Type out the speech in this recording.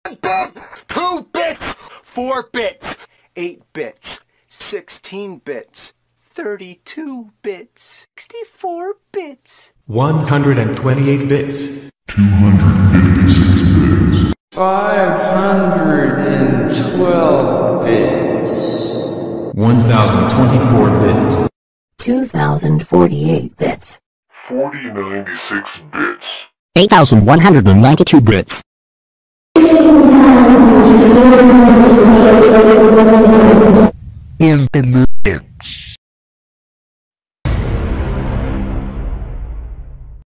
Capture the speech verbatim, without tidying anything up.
bit, two bits, four bits, eight bits, sixteen bits, thirty-two bits, sixty-four bits, one hundred twenty-eight bits, two hundred fifty-six bits, five hundred twelve bits, one thousand twenty-four bits, two thousand forty-eight bits, forty ninety-six bits, eight thousand one hundred ninety-two bits. Infinite.